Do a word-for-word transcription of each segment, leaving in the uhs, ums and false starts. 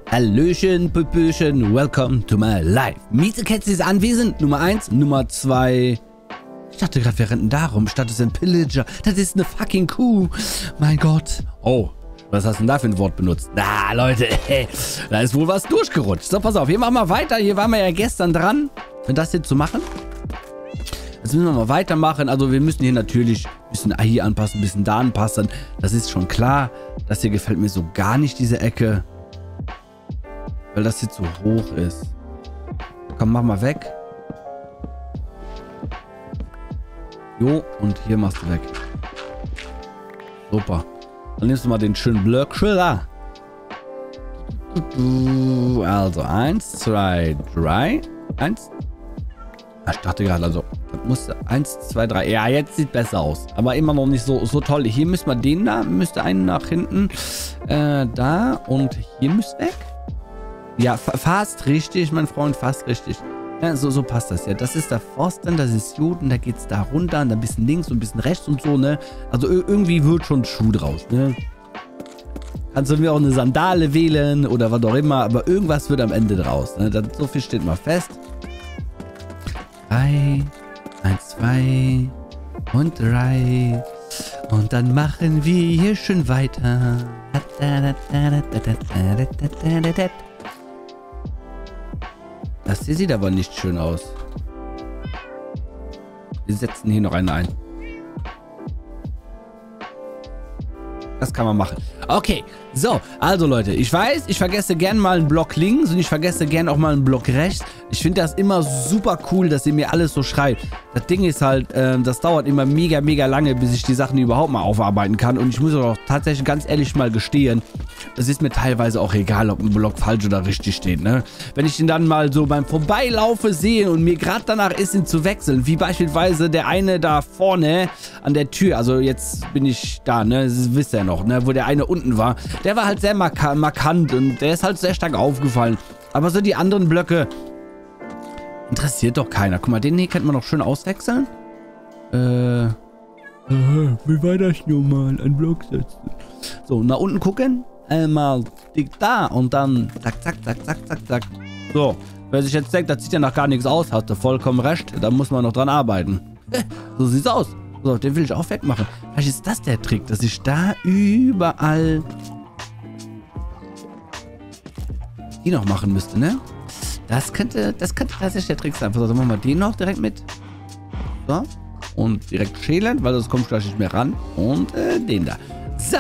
Hallöchen, Püppöchen, welcome to my life. Miezekatze ist anwesend, Nummer eins. Nummer zwei. Ich dachte gerade, wir rennen darum, statt es ein Pillager. Das ist eine fucking Kuh. Mein Gott. Oh, was hast du denn da für ein Wort benutzt? Na, Leute, da ist wohl was durchgerutscht. So, pass auf, hier machen wir weiter. Hier waren wir ja gestern dran, das hier zu machen. Jetzt müssen wir mal weitermachen. Also wir müssen hier natürlich ein bisschen hier anpassen, ein bisschen da anpassen. Das ist schon klar. Das hier gefällt mir so gar nicht, diese Ecke. Weil das hier zu hoch ist. Komm, mach mal weg. Jo, und hier machst du weg. Super. Dann nimmst du mal den schönen Blöcke da. Also, eins, zwei, drei. Eins. Ich dachte gerade, also, das musste eins, zwei, drei. Ja, jetzt sieht besser aus. Aber immer noch nicht so, so toll. Hier müssen wir den da, müsste einen nach hinten. Äh, da. Und hier müsste weg. Ja, fast richtig, mein Freund, fast richtig. Ja, so, so passt das ja. Das ist der Pfosten, das ist gut und da geht es da runter und ein bisschen links und ein bisschen rechts und so, ne? Also irgendwie wird schon Schuh draus, ne? Kannst du mir auch eine Sandale wählen oder was auch immer, aber irgendwas wird am Ende draus, ne? Das, so viel steht mal fest. Drei, eins, zwei und drei. Und dann machen wir hier schön weiter. Das hier sieht aber nicht schön aus. Wir setzen hier noch einen ein. Das kann man machen. Okay, so, also Leute, ich weiß, ich vergesse gern mal einen Block links und ich vergesse gern auch mal einen Block rechts. Ich finde das immer super cool, dass ihr mir alles so schreibt. Das Ding ist halt, äh, das dauert immer mega, mega lange, bis ich die Sachen überhaupt mal aufarbeiten kann. Und ich muss auch tatsächlich ganz ehrlich mal gestehen, es ist mir teilweise auch egal, ob ein Block falsch oder richtig steht, ne? Wenn ich ihn dann mal so beim Vorbeilaufe sehe und mir gerade danach ist, ihn zu wechseln, wie beispielsweise der eine da vorne an der Tür, also jetzt bin ich da, ne? Das wisst ihr noch, ne? Wo der eine unten war. Der war halt sehr mark markant und der ist halt sehr stark aufgefallen. Aber so die anderen Blöcke interessiert doch keiner. Guck mal, den hier könnte man noch schön auswechseln. Äh. Aha, wie war das nun mal? Ein Block setzen. So, nach unten gucken. Einmal dick da und dann zack, zack, zack, zack, zack, zack. So, wer sich jetzt denkt, das sieht ja nach gar nichts aus, hast du vollkommen recht. Da muss man noch dran arbeiten. So sieht's aus. So, den will ich auch wegmachen. Vielleicht ist das der Trick, dass ich da überall die noch machen müsste, ne? Das könnte, das könnte tatsächlich der Trick sein. So, dann machen wir den noch direkt mit. So. Und direkt schälen, weil sonst kommst du gleich nicht mehr ran. Und äh, den da. So.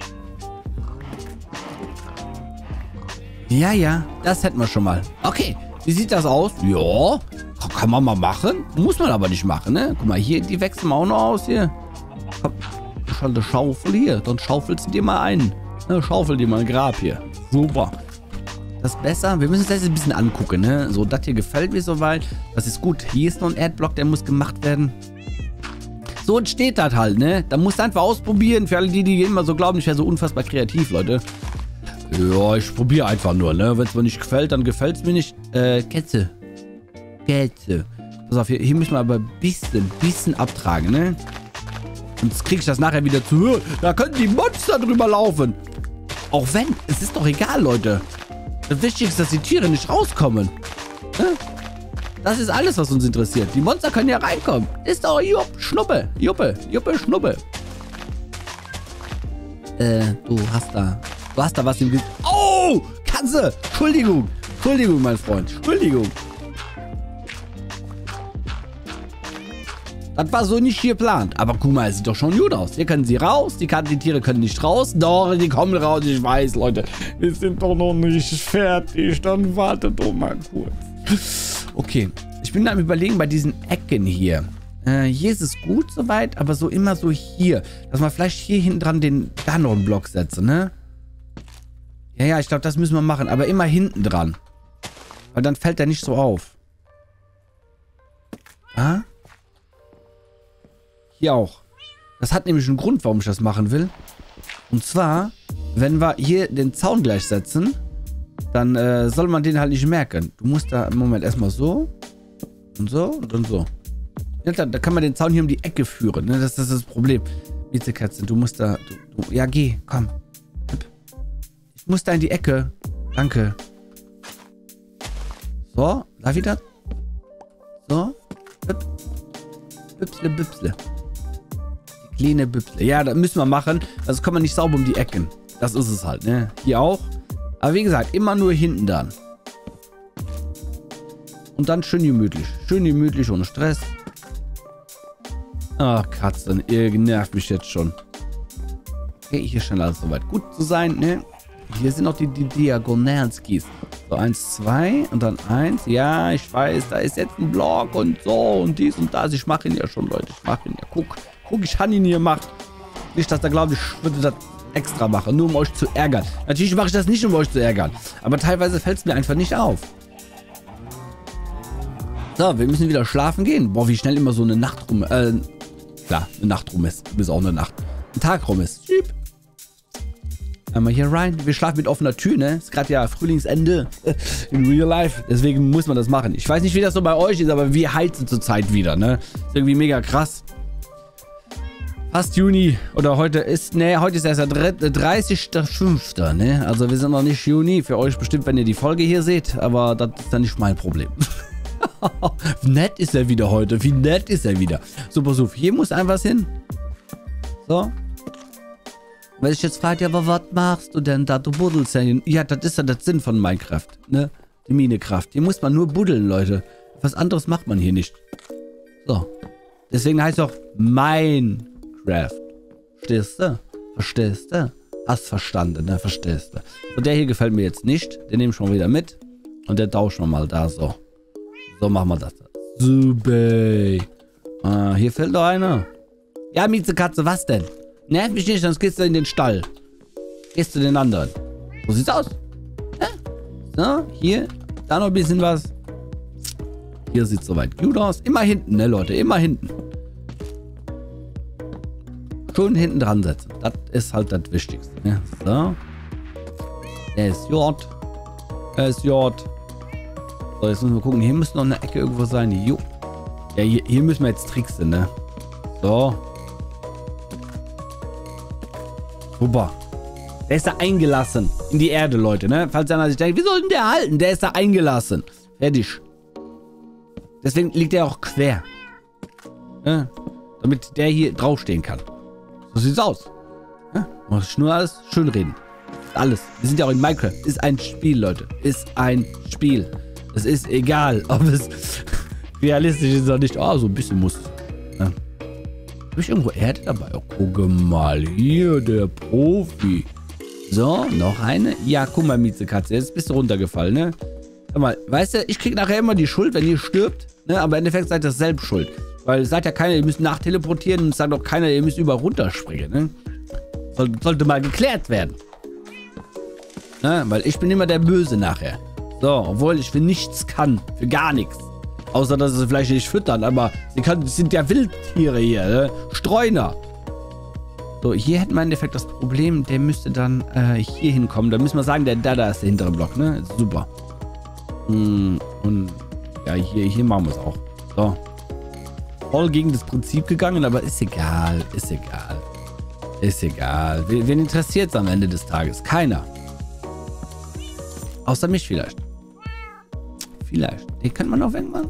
Ja, ja, das hätten wir schon mal. Okay, wie sieht das aus? Ja, kann man mal machen. Muss man aber nicht machen, ne? Guck mal, hier, die wechseln wir auch noch aus hier. Komm, ich habe eine Schaufel hier. Dann schaufelst du dir mal ein. Ne, schaufel dir mal ein Grab hier. Super. Das ist besser. Wir müssen uns das jetzt ein bisschen angucken, ne? So, das hier gefällt mir soweit. Das ist gut. Hier ist noch ein Erdblock, der muss gemacht werden. So entsteht das halt, ne? Da musst du einfach ausprobieren. Für alle die, die immer so glauben, ich wäre so unfassbar kreativ, Leute. Ja, ich probiere einfach nur, ne? Wenn es mir nicht gefällt, dann gefällt es mir nicht. Äh, Kätze. Kätze. Pass auf, hier, hier müssen wir aber ein bisschen, bisschen abtragen, ne? Sonst kriege ich das nachher wieder zu hören. Da können die Monster drüber laufen. Auch wenn, es ist doch egal, Leute. Das Wichtigste ist, dass die Tiere nicht rauskommen. Ne? Das ist alles, was uns interessiert. Die Monster können ja reinkommen. Ist doch Jupp, Schnuppe. Juppe, Juppe, Schnuppe. Äh, du hast da... Du hast da was im Gesicht. Oh! Katze! Entschuldigung! Entschuldigung, mein Freund. Entschuldigung. Das war so nicht geplant. Aber guck mal, es sieht doch schon gut aus. Hier können sie raus. Die, die Tiere können nicht raus. Doch, die kommen raus. Ich weiß, Leute. Wir sind doch noch nicht fertig. Dann wartet doch mal kurz. Okay. Ich bin am Überlegen bei diesen Ecken hier. Äh, hier ist es gut soweit, aber so immer so hier. Dass man vielleicht hier hinten dran den da noch einen Block setzt, ne? Ja, ja, ich glaube, das müssen wir machen. Aber immer hinten dran. Weil dann fällt der nicht so auf. Ah? Hier auch. Das hat nämlich einen Grund, warum ich das machen will. Und zwar, wenn wir hier den Zaun gleich setzen, dann äh, soll man den halt nicht merken. Du musst da im Moment erstmal so und so und dann so. Ja, da, da kann man den Zaun hier um die Ecke führen. Ne? Das, das ist das Problem. Miezekatze, du musst da... Du, du, ja, geh, komm. Ich muss da in die Ecke. Danke. So, da wieder. So. Büp. Büpsle, büpsle. Die kleine Büpsle. Ja, das müssen wir machen. Also kommen wir nicht sauber um die Ecken. Das ist es halt, ne? Hier auch. Aber wie gesagt, immer nur hinten dann. Und dann schön gemütlich. Schön gemütlich, ohne Stress. Ach, Katzen. Ihr nervt mich jetzt schon. Okay, hier scheint alles soweit gut zu sein, ne? Hier sind noch die, die Diagonalskis. So, eins, zwei und dann eins. Ja, ich weiß, da ist jetzt ein Block und so und dies und das. Ich mache ihn ja schon, Leute. Ich mache ihn ja. Guck, guck, ich habe ihn hier gemacht. Nicht, dass da glaubt, ich würde das extra machen, nur um euch zu ärgern. Natürlich mache ich das nicht, um euch zu ärgern. Aber teilweise fällt es mir einfach nicht auf. So, wir müssen wieder schlafen gehen. Boah, wie schnell immer so eine Nacht rum... Äh, klar, eine Nacht rum ist. Bis auch eine Nacht. Ein Tag rum ist. Schieb. Einmal hier rein. Wir schlafen mit offener Tür, ne? Ist gerade ja Frühlingsende in Real Life. Deswegen muss man das machen. Ich weiß nicht, wie das so bei euch ist, aber wir heizen zurzeit wieder, ne? Ist irgendwie mega krass. Fast Juni. Oder heute ist... Ne, heute ist erst der dreißigster fünfter ne? Also wir sind noch nicht Juni. Für euch bestimmt, wenn ihr die Folge hier seht. Aber das ist dann nicht mein Problem. Nett ist er wieder heute. Wie nett ist er wieder. So, pass auf. Hier muss ein was hin. So. Weil ich jetzt frage, ja, aber was machst du denn da? Du buddelst ja hin. Ja, das ist ja der Sinn von Minecraft, ne? Die Minekraft. Hier muss man nur buddeln, Leute. Was anderes macht man hier nicht. So. Deswegen heißt es auch Minecraft. Verstehst du? Verstehst du? Hast verstanden, ne? Verstehst du? Und der hier gefällt mir jetzt nicht. Den nehme ich schon wieder mit. Und der tauschen wir mal da, so. So machen wir das. Super. Ah, hier fehlt noch einer. Ja, Miezekatze, was denn? Nerv mich nicht, sonst gehst du in den Stall. Gehst du den anderen. So sieht's aus. Ja. So, hier. Da noch ein bisschen was. Hier sieht's soweit gut aus. Immer hinten, ne, Leute? Immer hinten. Schön hinten dran setzen. Das ist halt das Wichtigste. Ne? So. Der ist J. Der ist J. So, jetzt müssen wir gucken. Hier müsste noch eine Ecke irgendwo sein. Jo. Ja, hier, hier müssen wir jetzt tricksen, ne? So. Super. Der ist da eingelassen. In die Erde, Leute, ne? Falls einer sich denkt, wie soll denn der halten? Der ist da eingelassen. Fertig. Deswegen liegt der auch quer. Ne? Damit der hier draufstehen kann. So sieht's aus. Ne? Muss ich nur alles schön reden. Alles. Wir sind ja auch in Minecraft. Ist ein Spiel, Leute. Ist ein Spiel. Es ist egal, ob es realistisch ist oder nicht. Oh, so ein bisschen muss. Ne? Habe ich irgendwo Erde dabei? Oh, guck mal hier, der Profi. So, noch eine. Ja, guck mal, Miezekatze. Jetzt bist du runtergefallen, ne? Sag mal, weißt du, ich krieg nachher immer die Schuld, wenn ihr stirbt. Ne? Aber im Endeffekt seid ihr selbst schuld. Weil sagt ja keiner, ihr müsst nachteleportieren. Und sagt auch keiner, ihr müsst über runterspringen. Ne? Soll, sollte mal geklärt werden. Ne? Weil ich bin immer der Böse nachher. So, obwohl ich für nichts kann. Für gar nichts. Außer, dass sie vielleicht nicht füttern. Aber sie können, sind ja Wildtiere hier. Ne? Streuner. So, hier hätten wir im Endeffekt das Problem. Der müsste dann äh, hier hinkommen. Da müssen wir sagen, der da, da ist der hintere Block. Ne? Super. Hm, und ja, hier, hier machen wir es auch. So. Voll gegen das Prinzip gegangen, aber ist egal. Ist egal. Ist egal. Wen, wen interessiert es am Ende des Tages? Keiner. Außer mich vielleicht. Vielleicht. Den könnte man noch wegmachen.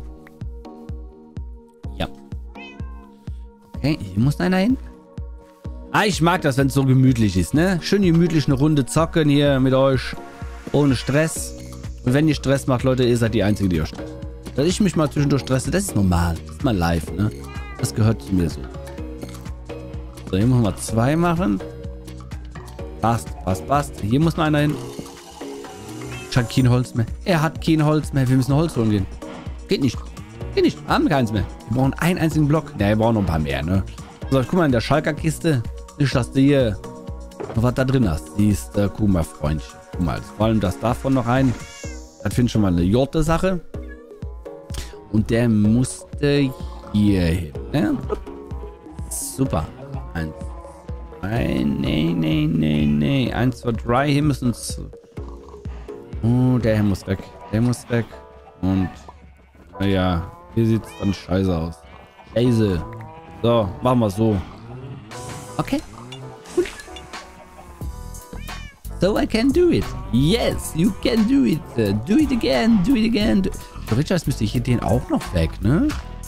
Ja. Okay, hier muss einer hin. Ah, ich mag das, wenn es so gemütlich ist, ne? Schön gemütlich eine Runde zocken hier mit euch. Ohne Stress. Und wenn ihr Stress macht, Leute, ihr seid die Einzigen, die euch stresst. Dass ich mich mal zwischendurch stresse, das ist normal. Das ist mal live, ne? Das gehört zu mir so. So, hier muss man zwei machen. Passt, passt, passt. Hier muss noch einer hin. Ich habe kein Holz mehr. Er hat kein Holz mehr. Wir müssen Holz holen gehen. Geht nicht. Geht nicht. Haben keins mehr. Wir brauchen einen einzigen Block. Ne, wir brauchen noch ein paar mehr, ne? So, guck mal in der Schalker-Kiste. Nicht, dass du hier noch was da drin hast. Siehst du, guck mal, Freundchen. Guck mal, vor allem das davon noch rein. Das finde ich schon mal eine Jorte-Sache. Und der musste hier hin, ne? Super. Eins, zwei, nee, nee, nee, nee. Eins, zwei, drei. Hier müssen es... Oh, der hier muss weg. Der muss weg. Und... Naja, hier sieht es dann scheiße aus. Scheiße. So, machen wir so. Okay. Gut. So I can do it. Yes, you can do it. Uh, do it again, do it again. Do so, Richard, müsste ich hier den auch noch weg, ne?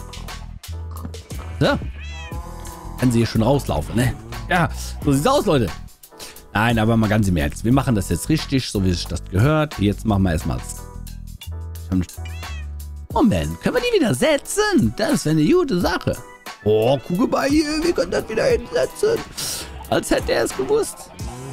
So. Kann sie hier schon rauslaufen, ne? Ja, so sieht's aus, Leute. Nein, aber mal ganz im Ernst. Wir machen das jetzt richtig, so wie sich das gehört. Jetzt machen wir erstmal das. Moment, können wir die wieder setzen? Das wäre eine gute Sache. Oh, gucke mal hier, wir können das wieder hinsetzen. Als hätte er es gewusst.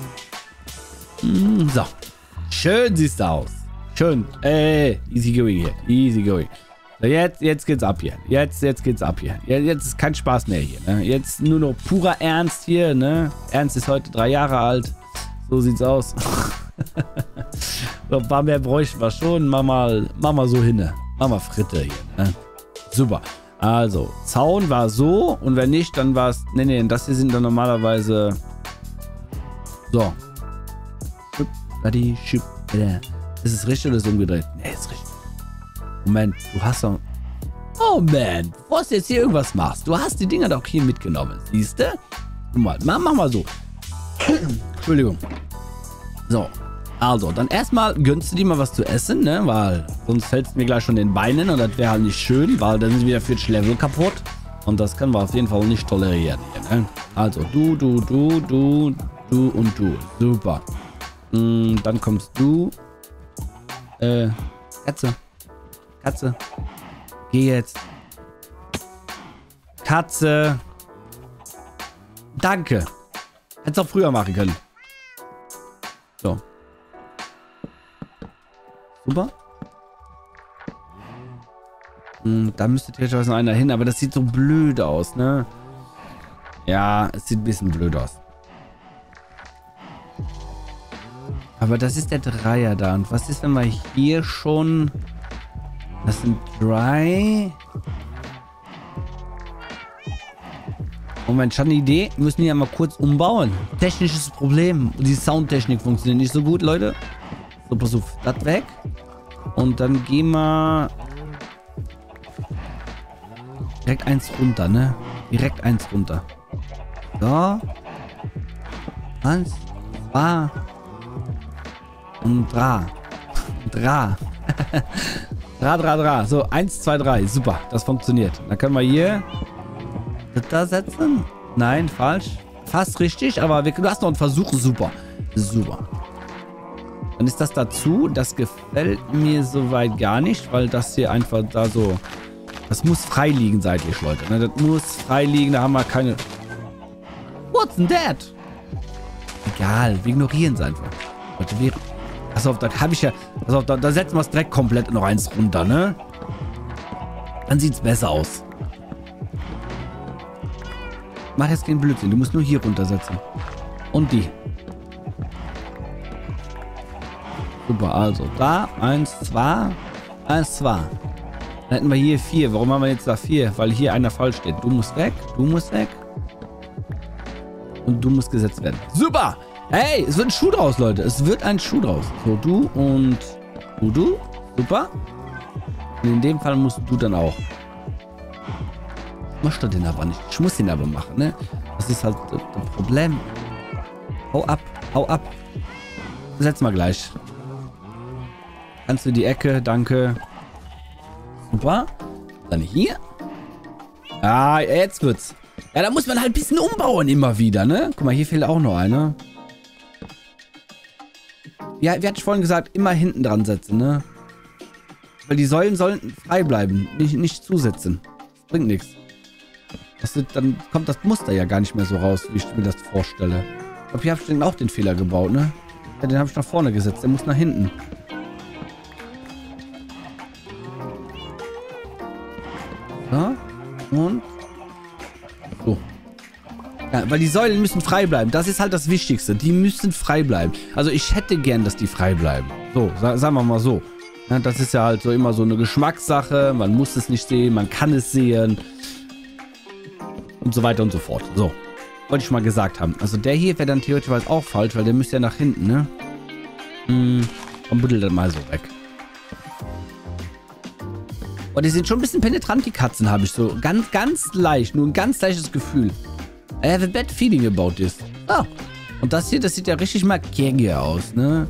Mm, so. Schön siehst du aus. Schön. Ey, easy going hier. Easy going. So, jetzt, jetzt geht's ab hier. Jetzt, jetzt geht's ab hier. Jetzt ist kein Spaß mehr hier. Ne? Jetzt nur noch purer Ernst hier. Ne? Ernst ist heute drei Jahre alt. So sieht's aus. So, ein paar mehr bräuchten wir schon. Mach mal, mach mal so hin. Mach mal Fritte hier. Ne? Super. Also, Zaun war so. Und wenn nicht, dann war es... Ne, ne, das hier sind dann normalerweise... So. Ist es richtig oder ist es umgedreht? Ne, ist richtig. Moment, du hast doch... Oh man, bevor du jetzt hier irgendwas machst, du hast die Dinger doch hier mitgenommen. Siehst du? Mal, mach, mach mal so. Entschuldigung. So, also, dann erstmal gönnst du dir mal was zu essen, ne? Weil sonst fällst du mir gleich schon den Beinen und das wäre halt nicht schön, weil dann sind wieder vierzig Level kaputt. Und das können wir auf jeden Fall nicht tolerieren hier, ne? Also, du, du, du, du, du und du. Super. Mm, dann kommst du. Äh, Katze. Katze. Geh jetzt. Katze. Danke. Hättest auch früher machen können. So. Super. Hm, da müsste theoretisch noch einer hin, aber das sieht so blöd aus, ne? Ja, es sieht ein bisschen blöd aus. Aber das ist der Dreier da. Und was ist, wenn wir hier schon... Das sind drei... Moment, schon eine Idee. Wir müssen die ja mal kurz umbauen. Technisches Problem. Die Soundtechnik funktioniert nicht so gut, Leute. So, pass auf. Das weg. Und dann gehen wir... Direkt eins runter, ne? Direkt eins runter. So. Eins, zwei... Und dra. Dra. Dra, dra, dra. So, eins, zwei, drei. Super, das funktioniert. Dann können wir hier das da setzen. Nein, falsch. Fast richtig, aber wir, du hast noch einen Versuch. Super. Super. Dann ist das dazu. Das gefällt mir soweit gar nicht, weil das hier einfach da so... Das muss frei liegen seitlich, Leute. Ne? Das muss frei liegen, da haben wir keine... What's denn that? Egal, wir ignorieren es einfach. Leute, wir... Pass auf, da habe ich ja... Pass auf, da, da setzen wir es direkt komplett noch eins runter, ne? Dann sieht es besser aus. Mach jetzt keinen Blödsinn, du musst nur hier runtersetzen. Und die. Super, also da, eins, zwei, eins, zwei. Dann hätten wir hier vier. Warum haben wir jetzt da vier? Weil hier einer falsch steht. Du musst weg, du musst weg. Und du musst gesetzt werden. Super! Hey, es wird ein Schuh draus, Leute. Es wird ein Schuh draus. So, du und du, du. Super. Und in dem Fall musst du dann auch. Machst du den aber nicht. Ich muss den aber machen, ne? Das ist halt das, das Problem. Hau ab, hau ab. Setz mal gleich. Kannst du die Ecke, danke. Super. Dann hier. Ah, jetzt wird's. Ja, da muss man halt ein bisschen umbauen immer wieder, ne? Guck mal, hier fehlt auch noch eine. Ja, wie hatte ich vorhin gesagt, immer hinten dran setzen, ne? Weil die Säulen sollen frei bleiben, nicht, nicht zusetzen. Das bringt nichts. Das wird, dann kommt das Muster ja gar nicht mehr so raus, wie ich mir das vorstelle. Ich glaube, hier habe ich den auch den Fehler gebaut, ne? Ja, den habe ich nach vorne gesetzt, der muss nach hinten. So. Und so. Ja, weil die Säulen müssen frei bleiben. Das ist halt das Wichtigste. Die müssen frei bleiben. Also ich hätte gern, dass die frei bleiben. So, sa sagen wir mal so. Ja, das ist ja halt so immer so eine Geschmackssache. Man muss es nicht sehen, man kann es sehen. Und so weiter und so fort. So, wollte ich mal gesagt haben. Also der hier wäre dann theoretisch auch falsch, weil der müsste ja nach hinten, ne? Hm, komm, buddel dann mal so weg. Oh, die sind schon ein bisschen penetrant, die Katzen, habe ich so. Ganz, ganz leicht. Nur ein ganz leichtes Gefühl. I have a bad feeling about this. Oh, Und das hier, das sieht ja richtig mal gängig aus, ne?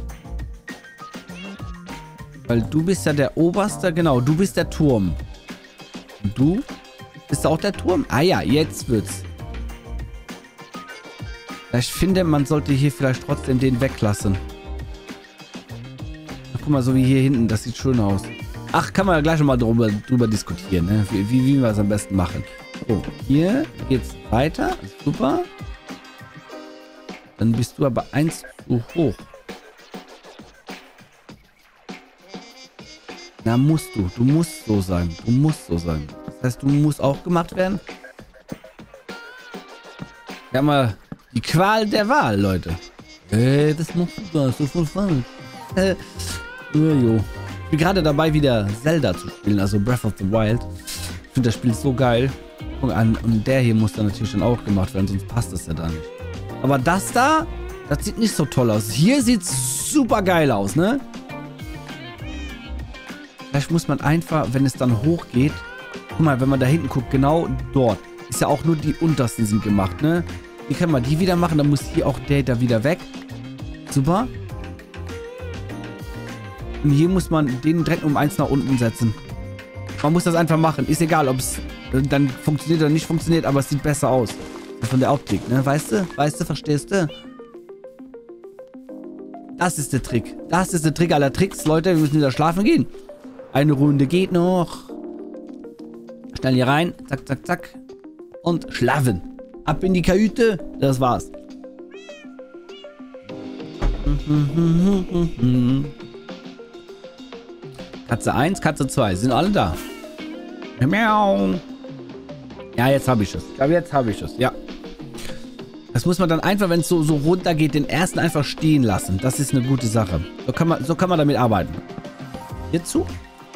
Weil du bist ja der Oberste, genau, du bist der Turm. Und du bist auch der Turm? Ah ja, jetzt wird's. Ich finde, man sollte hier vielleicht trotzdem den weglassen. Ach, guck mal, so wie hier hinten, das sieht schön aus. Ach, kann man ja gleich nochmal drüber, drüber diskutieren, ne? Wie, wie, wie wir es am besten machen. So, hier geht's weiter. Super. Dann bist du aber eins zu hoch. Na, musst du. Du musst so sein. Du musst so sein. Das heißt, du musst auch gemacht werden. Wir haben mal die Qual der Wahl, Leute. Äh, das machst du da. So voll falsch. Äh, jo. Ich bin gerade dabei, wieder Zelda zu spielen. Also Breath of the Wild. Ich finde das Spiel so geil. Und der hier muss dann natürlich dann auch gemacht werden. Sonst passt das ja da nicht. Aber das da, das sieht nicht so toll aus. Hier sieht es super geil aus, ne? Vielleicht muss man einfach, wenn es dann hochgeht, guck mal, wenn man da hinten guckt, genau dort, ist ja auch nur die untersten sind gemacht, ne? Hier kann man die wieder machen, dann muss hier auch der da wieder weg. Super. Und hier muss man den direkt um eins nach unten setzen. Man muss das einfach machen. Ist egal, ob es dann funktioniert oder nicht funktioniert, aber es sieht besser aus. Von der Optik, ne? Weißt du? Weißt du, verstehst du? Das ist der Trick. Das ist der Trick aller Tricks, Leute. Wir müssen wieder schlafen gehen. Eine Runde geht noch. Schnell hier rein. Zack, zack, zack. Und schlafen. Ab in die Kajüte. Das war's. Katze eins, Katze zwei. Sind alle da. Miau. Ja, jetzt habe ich es. Ich glaube, jetzt habe ich es. Ja. Das muss man dann einfach, wenn es so, so runter geht, den ersten einfach stehen lassen. Das ist eine gute Sache. So kann man, so kann man damit arbeiten. Hierzu.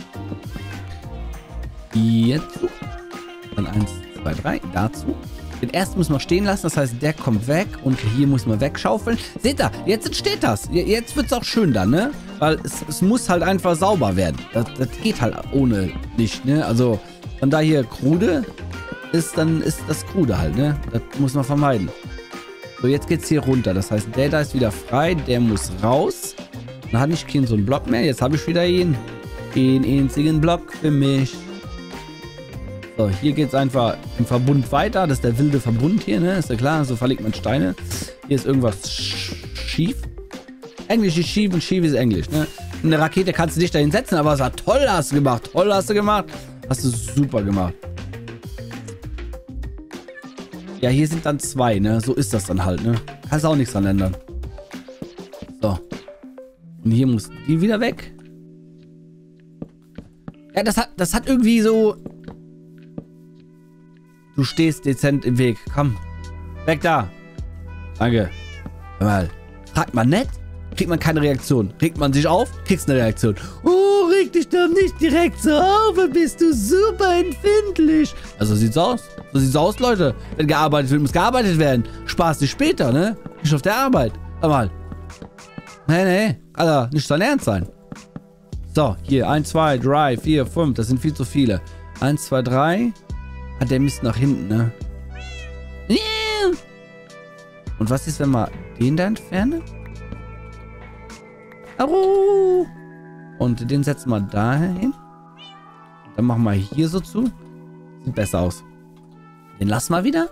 Hierzu. Dann eins, zwei, drei. Dazu. Den ersten muss man stehen lassen. Das heißt, der kommt weg. Und hier muss man wegschaufeln. Seht ihr? Jetzt entsteht das. Jetzt wird es auch schön dann, ne? Weil es, es muss halt einfach sauber werden. Das, das geht halt ohne Licht, ne? Also, von da hier krude ist, dann ist das krude halt, ne? Das muss man vermeiden. So, jetzt geht's hier runter. Das heißt, der da ist wieder frei. Der muss raus. Dann hatte ich keinen so einen Block mehr. Jetzt habe ich wieder ihn. Den einzigen Block für mich. So, hier geht's einfach im Verbund weiter. Das ist der wilde Verbund hier, ne? Ist ja klar. So verlegt man Steine. Hier ist irgendwas schief. Englisch ist schief und schief ist Englisch, ne? Eine Rakete kannst du dich dahin setzen, aber es hat toll hast du gemacht. Toll hast du gemacht. Hast du super gemacht. Ja, hier sind dann zwei, ne? So ist das dann halt, ne? Kannst auch nichts dran ändern. So. Und hier muss die wieder weg. Ja, das hat, das hat irgendwie so... Du stehst dezent im Weg. Komm. Weg da. Danke. Hör mal. Fragt man nett? Kriegt man keine Reaktion. Regt man sich auf? Kriegst eine Reaktion. Oh, reg dich doch nicht direkt so auf. Bist du super empfindlich. Also sieht's aus. So sieht's aus, Leute. Wenn gearbeitet wird, muss gearbeitet werden. Spaß dich später, ne? Nicht auf der Arbeit. Hör mal. Nee, nee. Alter, nicht dein Ernst sein. So, hier. eins, zwei, drei, vier, fünf. Das sind viel zu viele. eins, zwei, drei. Ah, der misst nach hinten, ne? Und was ist, wenn wir den da entfernen? Aro! Und den setzen wir da hin. Dann machen wir hier so zu. Sieht besser aus. Den lassen wir wieder.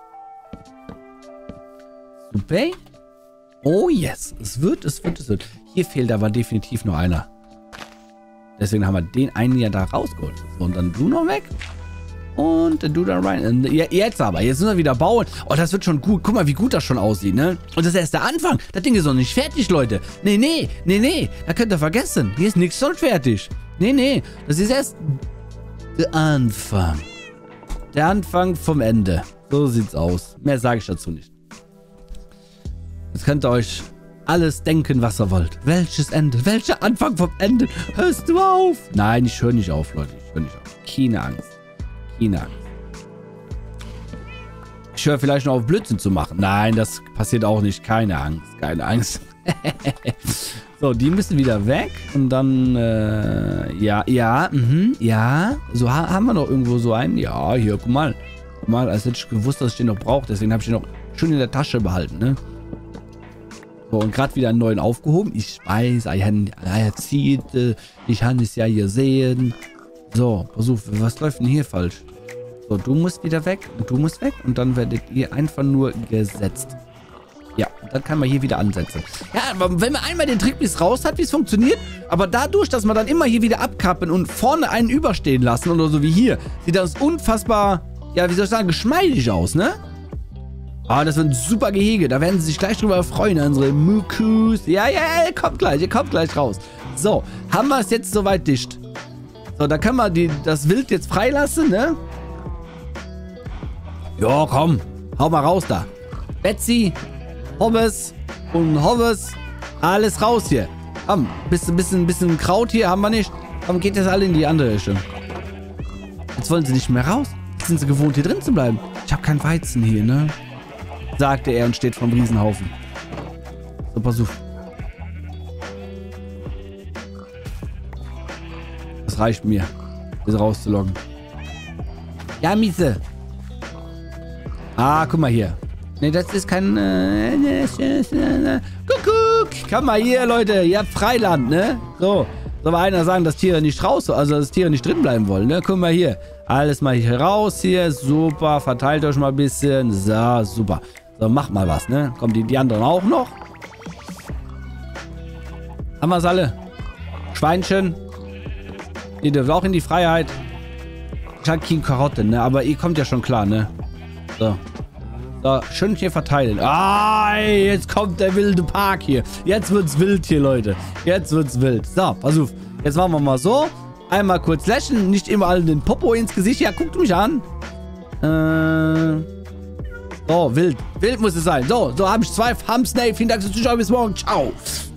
Super. Oh yes. Es wird, es wird, es wird. Hier fehlt aber definitiv noch einer. Deswegen haben wir den einen ja da rausgeholt. So, und dann du noch weg. Und du da rein. Ja, jetzt aber. Jetzt müssen wir wieder bauen. Oh, das wird schon gut. Guck mal, wie gut das schon aussieht, ne? Und das ist erst der Anfang. Das Ding ist noch nicht fertig, Leute. Nee, nee, nee, nee. Da könnt ihr vergessen. Hier ist nichts schon fertig. Nee, nee. Das ist erst der Anfang. Der Anfang vom Ende. So sieht's aus. Mehr sage ich dazu nicht. Jetzt könnt ihr euch alles denken, was ihr wollt. Welches Ende? Welcher Anfang vom Ende? Hörst du auf? Nein, ich höre nicht auf, Leute. Ich höre nicht auf. Keine Angst. China. Ich höre vielleicht noch auf Blödsinn zu machen. Nein, das passiert auch nicht. Keine Angst. Keine Angst. So, die müssen wieder weg. Und dann, äh, ja, ja, mhm, ja. So, ha haben wir noch irgendwo so einen? Ja, hier, guck mal. Guck mal, als hätte ich gewusst, dass ich den noch brauche. Deswegen habe ich den noch schön in der Tasche behalten, ne? So, und gerade wieder einen neuen aufgehoben. Ich weiß, ich habe erzählt, ich habe es ja gesehen. So, pass auf, was läuft denn hier falsch? So, du musst wieder weg und du musst weg und dann werdet ihr einfach nur gesetzt. Ja, dann kann man hier wieder ansetzen. Ja, aber wenn man einmal den Trick bis raus hat, wie es funktioniert, aber dadurch, dass man dann immer hier wieder abkappen und vorne einen überstehen lassen oder so wie hier, sieht das unfassbar, ja, wie soll ich sagen, geschmeidig aus, ne? Ah, das wird ein super Gehege. Da werden sie sich gleich drüber freuen, unsere Mukus. Ja, ja, ihr kommt gleich, ihr kommt gleich raus. So, haben wir es jetzt soweit dicht. So, da können wir die, das Wild jetzt freilassen, ne? Ja, komm. Hau mal raus da. Betsy, Hobbes und Hobbes. Alles raus hier. Komm, bisschen, bisschen, bisschen Kraut hier haben wir nicht. Komm, geht jetzt alle in die andere Richtung. Jetzt wollen sie nicht mehr raus. Jetzt sind sie gewohnt, hier drin zu bleiben. Ich habe kein Weizen hier, ne? Sagte er und steht vom Riesenhaufen. So, pass auf. Das reicht mir, das rauszuloggen. Ja, Miese. Ah, guck mal hier. Ne, das ist kein... Äh, Kuckuck. Komm mal hier, Leute. Ihr habt Freiland, ne? So. Soll mal einer sagen, dass Tiere nicht raus... Also, dass Tiere nicht drin bleiben wollen, ne? Guck mal hier. Alles mal hier raus hier. Super. Verteilt euch mal ein bisschen. So, super. So, macht mal was, ne? Kommen die, die anderen auch noch? Haben wir es alle? Schweinchen. Ihr dürft auch in die Freiheit. Ich habe keine Karotte, ne? Aber ihr kommt ja schon klar, ne? So. So, schön hier verteilen. Ah, ey, jetzt kommt der wilde Park hier. Jetzt wird's wild hier, Leute. Jetzt wird's wild. So, pass auf. Jetzt machen wir mal so. Einmal kurz lächeln. Nicht immer allen den Popo ins Gesicht. Ja, guckt mich an. Äh... So, wild. Wild muss es sein. So, so habe ich zwei Hamster. Vielen Dank fürs Zuschauen. Bis morgen. Ciao.